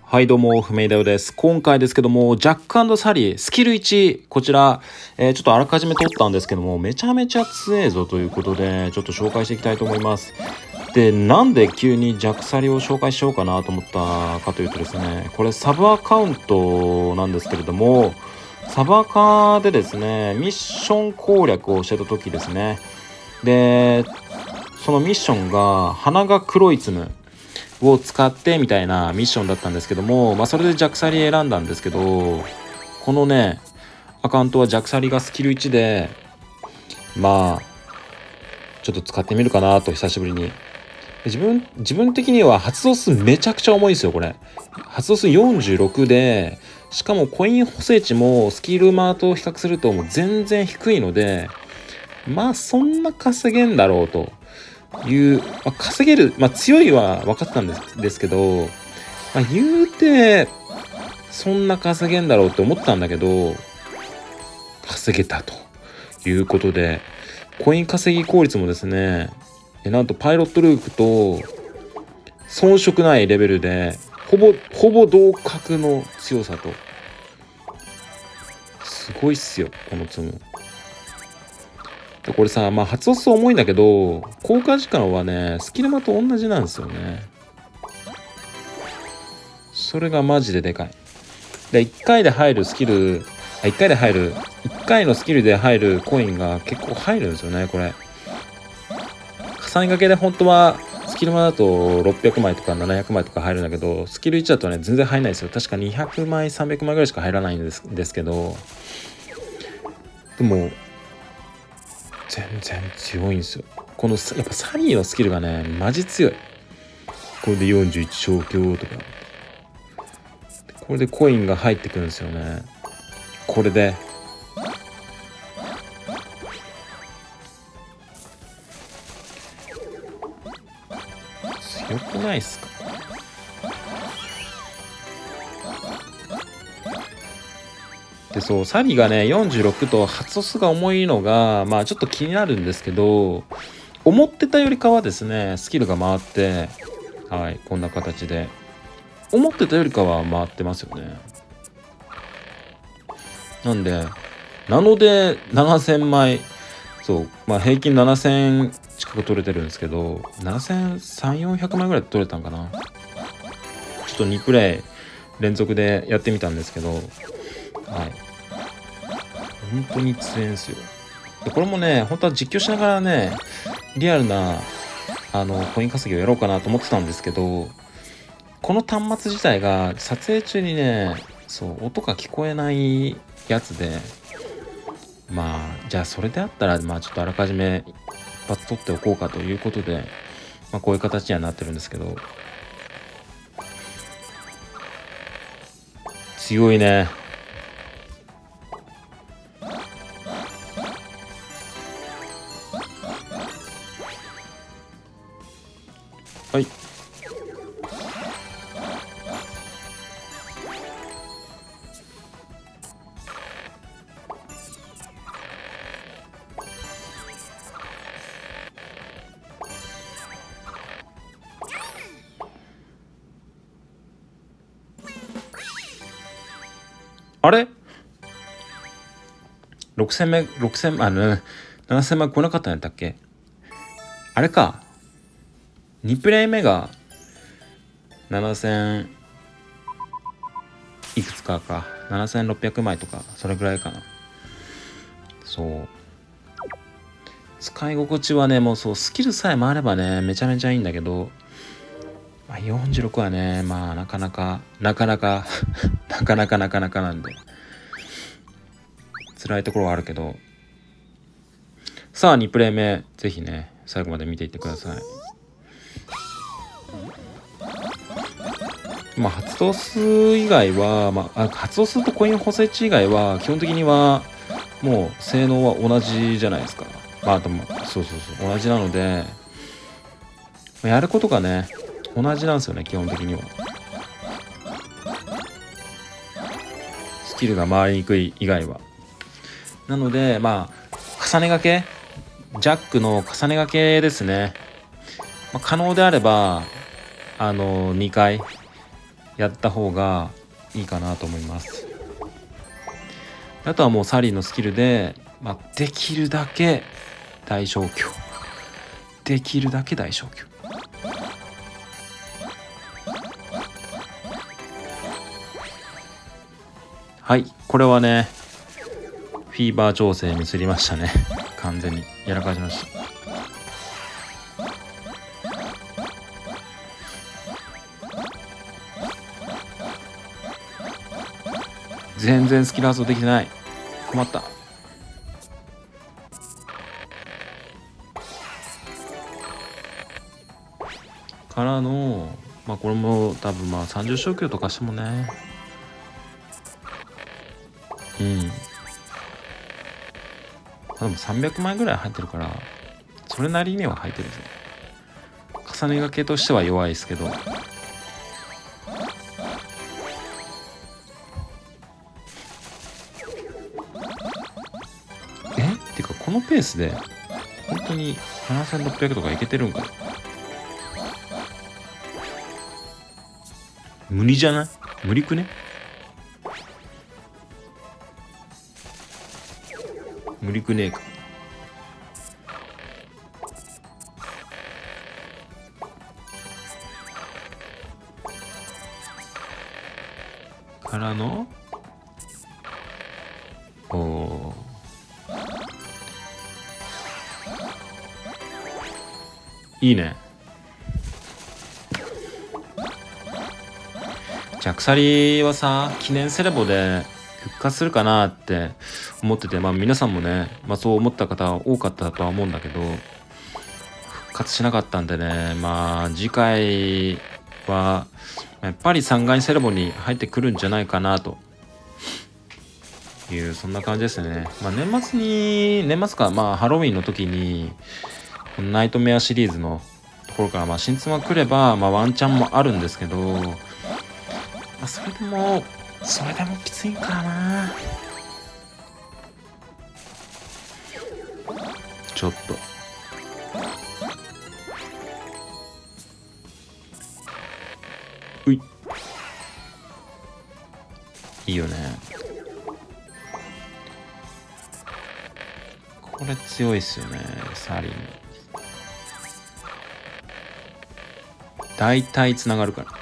はいどうも、不明だよです。今回ですけども、ジャック&サリー、スキル1、こちら、ちょっとあらかじめ撮ったんですけども、めちゃめちゃ強えぞということで、ちょっと紹介していきたいと思います。で、なんで急にジャックサリを紹介しようかなと思ったかというとですね、これサブアカウントなんですけれども、サブアカでですね、ミッション攻略をしてた時ですね。で、そのミッションが、鼻が黒いツムを使ってみたいなミッションだったんですけども、それでジャクサリ選んだんですけど、このねアカウントはジャクサリがスキル1で、ちょっと使ってみるかなと。久しぶりに自分的には発動数めちゃくちゃ重いですよ。これ発動数46で、しかもコイン補正値もスキルマーと比較するともう全然低いので、そんな稼げんだろうという、稼げる、強いは分かってたんですけど、言うてそんな稼げんだろうって思ったんだけど、稼げたということで、コイン稼ぎ効率もですね、なんとパイロットルークと遜色ないレベルでほぼ同格の強さと。すごいっすよこのツム。でこれさ、発動数重いんだけど、効果時間はねスキルマと同じなんですよね。それがマジででかい。で1回で入るスキル1回のスキルで入るコインが結構入るんですよね。これ重ね掛けで本当はスキルマだと600枚とか700枚とか入るんだけど、スキル1だとね全然入らないですよ。確か200枚300枚ぐらいしか入らないんですけど、でも全然強いんですよ。このやっぱサリーのスキルがねマジ強い。これで41消去とか、これでコインが入ってくるんですよね。これで強くないっすか。でそうサリーがね46と発動数が重いのがちょっと気になるんですけど、思ってたよりかはですねスキルが回って、こんな形で思ってたよりかは回ってますよね。なので7000枚、平均7000近く取れてるんですけど、7300-400枚ぐらい取れたんかな。ちょっと2プレイ連続でやってみたんですけど、本当に強いんですよ。でこれもね本当は実況しながらねリアルなコイン稼ぎをやろうかなと思ってたんですけど、この端末自体が撮影中にね音が聞こえないやつで、じゃあそれであったらちょっとあらかじめ一発取っておこうかということで、こういう形にはなってるんですけど、強いね。はい。あれ6000目7000枚来なかったんやったっけ。あれか、2プレイ目が7000いくつか7600枚とかそれぐらいかな。使い心地はねもうスキルさえ回ればねめちゃめちゃいいんだけど、46はねなかなかなんで辛いところはあるけど、さあ2プレイ目ぜひね最後まで見ていってください。発動数以外は、発動数とコイン補正値以外は基本的にはもう性能は同じじゃないですか。同じなので、やることがね同じなんですよね基本的には。スキルが回りにくい以外は。なので重ねがけ、ジャックの重ねがけですね。可能であれば2回やった方がいいかなと思います。あとはもうサリーのスキルで、できるだけ大消去、できるだけ大消去。はい、これはねフィーバー調整ミスりましたね。完全にやらかしました。全然スキル発動できてない。困った。からのこれも多分30消去とかしてもね、でも300枚ぐらい入ってるからそれなりには入ってるんですよ。重ねがけとしては弱いですけど、てかこのペースで本当に7600とかいけてるんか。無理じゃない？無理くね？無理くねえか。からのいいね。じゃあ鎖はさ、記念セレボで復活するかなって思ってて、皆さんもね、そう思った方多かったとは思うんだけど、復活しなかったんでね、次回はやっぱり3階セレボに入ってくるんじゃないかなという、そんな感じですね。年末かハロウィンの時にナイトメアシリーズのところから新妻が来ればワンチャンもあるんですけど、それでもきついからな。ちょっといいよね。これ強いっすよね。サリン大体つながるから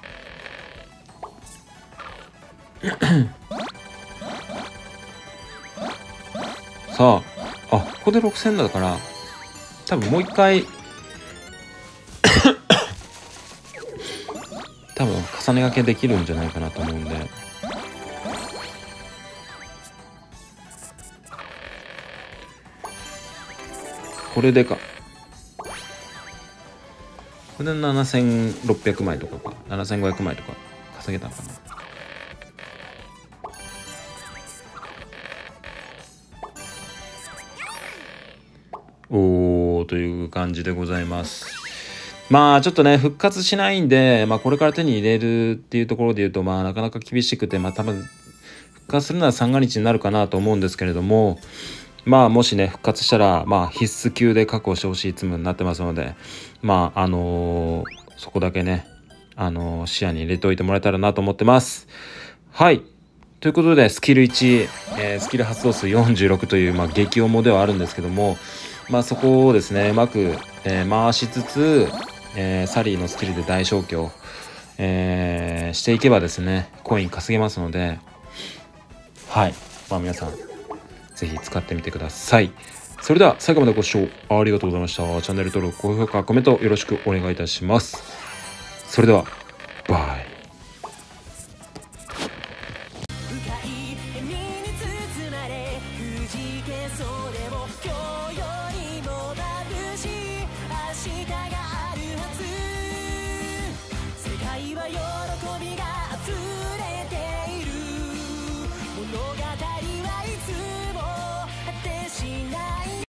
さあ、ここで6000だから多分もう一回多分重ねがけできるんじゃないかなと思うんで、これでこれで7600枚とか7500枚とか稼げたのかな。という感じでございます。ちょっとね復活しないんで、これから手に入れるっていうところで言うとなかなか厳しくて、多分復活するなら三が日になるかなと思うんですけれども、もしね復活したら必須級で確保してほしいツムになってますので、そこだけね視野に入れておいてもらえたらなと思ってます。はい、ということでスキル1、スキル発動数46という激重ではあるんですけども、そこをですねうまく、回しつつ、サリーのスキルで大消去、していけばですねコイン稼げますので、はい、皆さんぜひ使ってみてください。それでは最後までご視聴ありがとうございました。チャンネル登録、高評価、コメントよろしくお願いいたします。それではバイ。